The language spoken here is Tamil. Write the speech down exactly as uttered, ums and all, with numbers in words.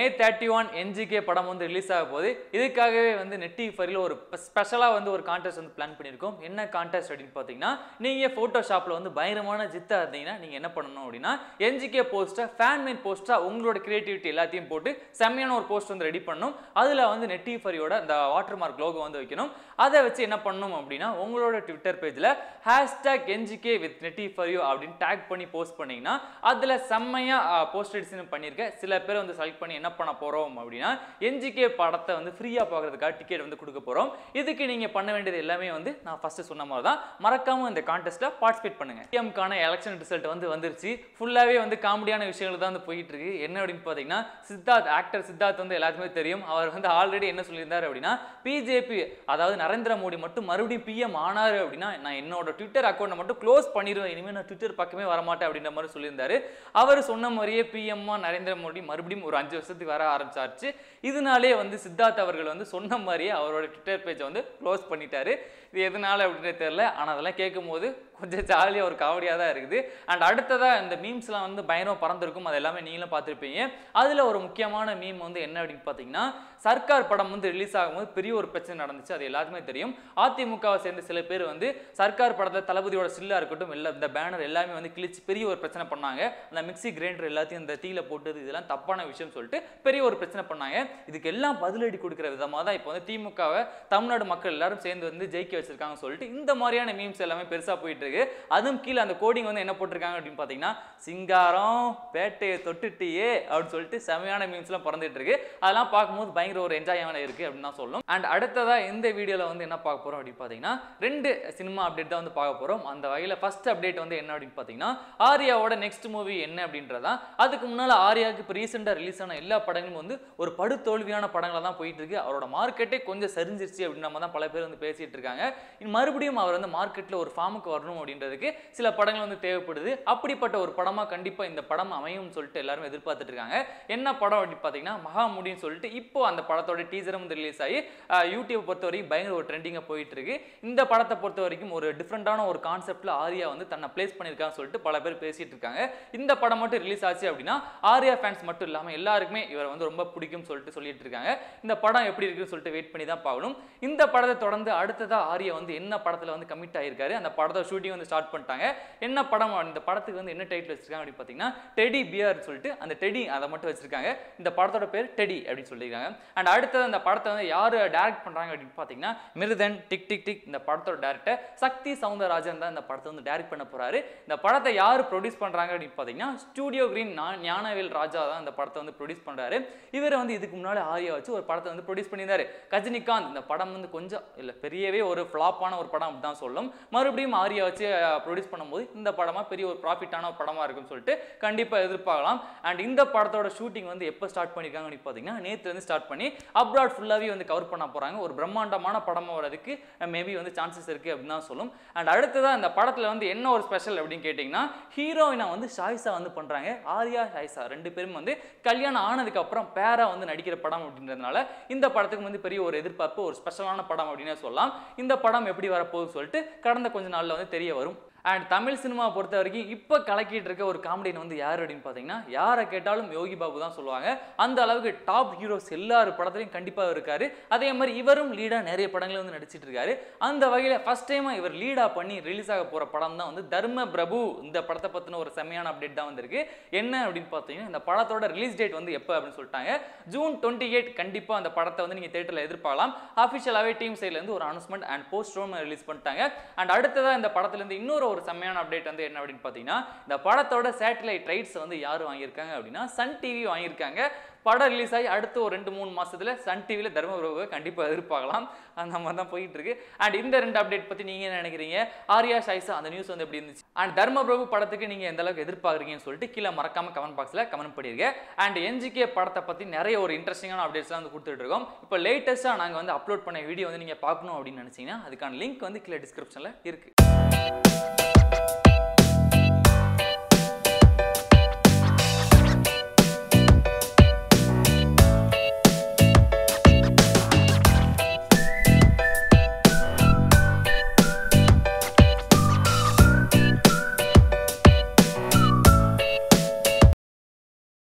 தேர்ட்டி ஒன் என்ஜிகே படம் வந்து ரிலீஸ் ஆக போகுது. இதுக்காகவே வந்து நெட்டி ஃபரியில் ஒரு ஸ்பெஷலாக வந்து ஒரு கான்டெஸ்ட் வந்து பிளான் பண்ணியிருக்கோம். என்ன கான்டெஸ்ட் அப்படின்னு பார்த்தீங்கன்னா, நீங்கள் ஃபோட்டோஷாப்பில் வந்து பயங்கரமான ஜித்தா இருந்தீங்கன்னா நீங்கள் என்ன பண்ணணும் அப்படின்னா, என்ஜிகே போஸ்ட்டை ஃபேன் மேட் போஸ்ட்டாக உங்களோட கிரியேட்டிவிட்டி எல்லாத்தையும் போட்டு செம்மையான ஒரு போஸ்ட் வந்து ரெடி பண்ணணும். அதில் வந்து நெட்டி ஃபரியோட அந்த வாட்டர் மார்க் லோகோ வந்து வைக்கணும். அதை வச்சு என்ன பண்ணணும் அப்படின்னா, உங்களோட ட்விட்டர் பேஜில் ஹேஷ்டாக் என்ஜிகே வித் நெட்டி ஃபரியோ அப்படின்னு டேக் பண்ணி போஸ்ட் பண்ணிங்கன்னா, அதில் செம்மையாக போஸ்ட் எடிஷன் பண்ணியிருக்கேன். சில பேர் வந்து செலக்ட் பண்ணி என்ன பண்ண போகிறோம் அப்படின்னா, என்ஜிகே படத்தை வந்து ஃப்ரீயாக பார்க்குறதுக்காக டிக்கெட் வந்து கொடுக்க போகிறோம். இதுக்கு நீங்கள் பண்ண வேண்டியது எல்லாமே வந்து நான் ஃபஸ்ட்டு சொன்ன மாதிரி தான். மறக்காமல் இந்த கான்டெஸ்ட்டில் பார்ட்டிசிபேட் பண்ணுங்கள். சிஎம்கான எலெக்ஷன் ரிசல்ட் வந்து வந்துருச்சு. ஃபுல்லாகவே வந்து காமெடியான விஷயங்கள் தான் வந்து போயிட்டு இருக்கு. என்ன அப்படின்னு பார்த்தீங்கன்னா, சித்தார்த் ஆக்டர் சித்தார்த் வந்து எல்லாத்துக்குமே தெரியும். அவர் வந்து ஆல்ரெடி என்ன சொல்லியிருந்தார் அப்படின்னா, பிஜேபி அதாவது நரேந்திர மோடி மட்டும் மறுபடியும் பிஎம் ஆனார் அப்படின்னா நான் என்னோட ட்விட்டர் அக்கௌண்ட்டை மட்டும் க்ளோஸ் பண்ணிடுவேன், இனிமேல் நான் ட்விட்டர் பக்கமே வரமாட்டேன் அப்படின்ற மாதிரி சொல்லியிருந்தாரு. அவர் சொன்ன மாதிரியே பிஎம்மா நரேந்திர மோடி மறுபடியும் ஒரு அஞ்சு வருஷத்துக்கு வர ஆரம்பிச்சாச்சு. இதனாலே வந்து சித்தார்த் அவர்கள் வந்து சொன்ன மாதிரியே அவரோட ட்விட்டர் பேஜை வந்து க்ளோஸ் பண்ணிட்டாரு. இது எதனால அப்படின்னு தெரியல. ஆனால் அதெல்லாம் கேட்கும் போது கொஞ்சம் ஜாலியாக ஒரு காமெடியாக தான் இருக்குது. அண்ட் அடுத்ததாக இந்த மீம்ஸ்லாம் வந்து பயங்கரமாக பறந்துருக்கும். அது எல்லாமே நீங்களும் பார்த்துருப்பீங்க. அதில் ஒரு முக்கியமான மீம் வந்து என்ன அப்படின்னு பார்த்தீங்கன்னா, சர்க்கார் படம் வந்து ரிலீஸ் ஆகும்போது பெரிய ஒரு பிரச்சனை நடந்துச்சு. அது எல்லாத்துக்குமே தெரியும். அதிமுகவை சேர்ந்த சில பேர் வந்து சர்க்கார் படத்தில் தளபதியோட சில்லா இருக்கட்டும், எல்லா இந்த பேனர் எல்லாமே வந்து கிழிச்சு பெரிய ஒரு பிரச்சனை பண்ணாங்க. அந்த மிக்சி கிரைண்டர் எல்லாத்தையும் இந்த தீயில போட்டது இதெல்லாம் தப்பான விஷயம் சொல்லிட்டு பெரிய ஒரு பிரச்சனை பண்ணாங்க. இதுக்கு எல்லாம் பதிலடி கொடுக்குற விதமாக தான் இப்போ வந்து திமுகவை தமிழ்நாடு மக்கள் எல்லாரும் சேர்ந்து வந்து ஜெயிக்க வச்சிருக்காங்க சொல்லிட்டு இந்த மாதிரியான மீம்ஸ் எல்லாமே பெருசாக போயிட்டு இருக்கு. அதுவும் கீழே அந்த கோடிங் வந்து என்ன போட்டிருக்காங்க அப்படின்னு பார்த்தீங்கன்னா, சிங்காரம் பேட்டையை தொட்டுட்டியே அப்படின்னு சொல்லிட்டு செமையான மீம்ஸ்லாம் பறந்துட்டு இருக்கு. அதெல்லாம் பார்க்கும்போது பயங்கர ஒரு என்ஜாயான இருக்கு அப்படின்னு தான் சொல்லணும். அண்ட் அடுத்ததா இந்த வீடியோவில் வந்து என்ன பார்க்க போறோம் அப்படின்னு பார்த்தீங்கன்னா, ரெண்டு சினிமா அப்டேட் தான் வந்து பார்க்க போறோம். அந்த வகையில் ஃபர்ஸ்ட் அப்டேட் வந்து என்ன அப்படின்னு பார்த்தீங்கன்னா, ஆர்யாவோட நெக்ஸ்ட் மூவி என்ன அப்படின்றதா. அதுக்கு முன்னால் ஆர்யாவுக்கு இப்போ ரீசெண்டாக ரிலீஸ் ஆன எல்லா படங்களும் வந்து ஒரு படு தோல்வியான படங்களாக தான் போயிட்டு இருக்கு. அவரோட மார்க்கெட்டே கொஞ்சம் சரிஞ்சிருச்சு அப்படின்னு நம்ம தான் பல பேர் வந்து பேசிட்டு இருக்காங்க. மறுபடியும் அவர் வந்து மார்க்கெட்டில் ஒரு ஃபார்முக்கு வரணும் அப்படின்றதுக்கு சில படங்கள் வந்து தேவைப்படுது. அப்படிப்பட்ட ஒரு படமாக கண்டிப்பாக இந்த படம் அமையும் சொல்லிட்டு எல்லாரும் எதிர்பார்த்துட்டு இருக்காங்க. என்ன படம் அப்படின்னு பார்த்தீங்கன்னா, மகாமுடின்னு சொல்லிட்டு இப்போ அந்த படத்தோட டீசரும் வந்து ரிலீஸ் ஆகி யூடியூப் பொறுத்த வரைக்கும் பயங்கர ஒரு ட்ரெண்டிங்காக போயிட்டு இருக்கு. இந்த படத்தை பொறுத்த வரைக்கும் ஒரு டிஃப்ரெண்டான ஒரு கான்செப்ட்ல ஆர்யா வந்து தன்னை பிளேஸ் பண்ணியிருக்கான்னு சொல்லிட்டு பல பேர் பேசிட்டு இருக்காங்க. இந்த படம் மட்டும் ரிலீஸ் ஆச்சு அப்படின்னா ஆர்யா ஃபேன்ஸ் மட்டும் இல்லாமல் எல்லாருக்குமே இவர் வந்து ரொம்ப பிடிக்கும் சொல்லிட்டு சொல்லிட்டு இருக்காங்க. இந்த படம் எப்படி இருக்குன்னு சொல்லிட்டு வெயிட் பண்ணி தான் பார்க்கணும். இந்த படத்தை தொடர்ந்து அடுத்ததா ஆர்யா வந்து என்ன படத்தில் வந்து கமிட் ஆகியிருக்காரு, அந்த படத்தை ஷூட்டிங் வந்து ஸ்டார்ட் பண்ணிட்டாங்க. என்ன படம், இந்த படத்துக்கு வந்து என்ன டைட்டில் வச்சிருக்காங்க அப்படின்னு பார்த்தீங்கன்னா, டெடி பியர் சொல்லிட்டு அந்த டெடி அதை மட்டும் வச்சிருக்காங்க. இந்த படத்தோட பேர் டெடி அப்படின்னு சொல்லியிருக்காங்க. அண்ட் அடுத்தது அந்த படத்தை வந்து யார் டைரக்ட் பண்ணுறாங்க அப்படின்னு பார்த்தீங்கன்னா, மிருதன் டிக் டிக் டிக் இந்த படத்தோட டேரக்டர் சக்தி சவுந்தரராஜன் தான் இந்த படத்தை வந்து டைரக்ட் பண்ண போறாரு. இந்த படத்தை யார் ப்ரொடியூஸ் பண்ணுறாங்க அப்படின்னு பார்த்தீங்கன்னா, ஸ்டூடியோ கிரீன் ஞானவேல் ராஜா தான் இந்த படத்தை வந்து ப்ரொடியூஸ் பண்ணுறாரு. இவர் வந்து இதுக்கு முன்னாடி ஆர்யா வச்சு ஒரு படத்தை வந்து ப்ரொடியூஸ் பண்ணியிருந்தாரு. கஜினிகாந்த் இந்த படம் வந்து கொஞ்சம் இல்லை பெரியவே ஒரு ஃப்ளாப்பான ஒரு படம் அப்படி தான் சொல்லும். மறுபடியும் ஆர்யா வச்சு ப்ரொடியூஸ் பண்ணும்போது இந்த படமா பெரிய ஒரு ப்ராஃபிட்டான ஒரு படமா இருக்குன்னு சொல்லிட்டு கண்டிப்பாக எதிர்பார்க்கலாம். அண்ட் இந்த படத்தோட ஷூட்டிங் வந்து எப்போ ஸ்டார்ட் பண்ணியிருக்காங்க அப்படின்னு பார்த்தீங்கன்னா, நேற்று வந்து ஸ்டார்ட் பண்ணி அப்ராட் ஃபுல்லாகவே வந்து கவர் பண்ண போகிறாங்க. ஒரு பிரம்மாண்டமான படமாக வரதுக்கு மேபி வந்து சான்சஸ் இருக்குது அப்படின்னு தான் சொல்லும். அண்ட் அடுத்ததான் இந்த படத்தில் வந்து என்ன ஒரு ஸ்பெஷல் அப்படின்னு கேட்டிங்கன்னா, ஹீரோயினா வந்து ஷாயிஸா வந்து பண்ணுறாங்க. ஆர்யா ஷாயிஸா ரெண்டு பேரும் வந்து கல்யாணம் ஆனதுக்கு அப்புறம் பேரா வந்து நடிக்கிற படம் அப்படின்றதுனால இந்த படத்துக்கு வந்து பெரிய ஒரு எதிர்பார்ப்பு, ஒரு ஸ்பெஷலான படம் அப்படின்னு சொல்லலாம். இந்த படம் எப்படி வரப்போகுதுன்னு சொல்லிட்டு கடந்த கொஞ்ச நாளில் வந்து தெரிய வரும். அண்ட் தமிழ் சினிமா பொறுத்த வரைக்கும் இப்போ கலக்கிட்டு இருக்க ஒரு காமெடியன் வந்து யார் அப்படின்னு பார்த்தீங்கன்னா, யாரை கேட்டாலும் யோகி பாபு தான் சொல்லுவாங்க. அந்த அளவுக்கு டாப் ஹீரோஸ் எல்லாரு படத்துலையும் கண்டிப்பாக இருக்காரு. அதே மாதிரி இவரும் லீடாக நிறைய படங்கள் வந்து நடிச்சிட்டு இருக்காரு. அந்த வகையில் ஃபர்ஸ்ட் டைமாக இவர் லீடாக பண்ணி ரிலீஸ் ஆக போகிற படம் தான் வந்து தர்ம பிரபு. இந்த படத்தை பற்றின ஒரு செம்மையான அப்டேட் தான் வந்திருக்கு. என்ன அப்படின்னு பார்த்தீங்கன்னா, இந்த படத்தோட ரிலீஸ் டேட் வந்து எப்போ அப்படின்னு சொல்லிட்டாங்க, ஜூன் டுவெண்ட்டி எயிட் கண்டிப்பாக அந்த படத்தை வந்து நீங்கள் தேட்டரில் எதிர்பார்க்கலாம். அஃபிஷியலாகவே டீம் சைட்லேருந்து ஒரு அனௌன்ஸ்மெண்ட் அண்ட் போஸ்டரும் ரிலீஸ் பண்ணிட்டாங்க. அண்ட் அடுத்ததாக இந்த படத்துலேருந்து இன்னொரு ஒரு செம்மையான அப்டேட் வந்து என்ன அப்படின்னு பார்த்தீங்கன்னா, இந்த படத்தோட சேட்டலைட் ரைட்ஸ் வந்து யார் வாங்கியிருக்காங்க அப்படின்னா, சன் டிவி வாங்கியிருக்காங்க. படம் ரிலீஸ் ஆகி அடுத்து ஒரு ரெண்டு மூணு மாசத்துல சன் டிவியில் தர்மபுரவை கண்டிப்பாக எதிர்பார்க்கலாம். அந்த மாதிரி தான் போயிட்டு இருக்கு. அண்ட் இந்த ரெண்டு அப்டேட் பற்றி நீங்கள் என்ன நினைக்கிறீங்க? ஆர்யா ஷாயிஸா அந்த நியூஸ் வந்து எப்படி இருந்துச்சு? அண்ட் தர்மபுரவு படத்துக்கு நீங்கள் எந்த அளவுக்கு எதிர்பார்க்குறீங்கன்னு சொல்லிட்டு கீழே மறக்காம கமெண்ட் பாக்ஸில் கமெண்ட் பண்ணிருங்க. அண்ட் என்ஜிகே படத்தை பற்றி நிறைய ஒரு இன்ட்ரெஸ்டிங்கான அப்டேட்ஸ்லாம் வந்து கொடுத்துட்டு இருக்கோம். இப்போ லேட்டஸ்ட்டாக நாங்கள் வந்து அப்லோட் பண்ண வீடியோ வந்து நீங்கள் பார்க்கணும் அப்படின்னு நினச்சிங்கன்னா அதுக்கான லிங்க் வந்து கீழே டிஸ்கிரிப்ஷனில் இருக்குது.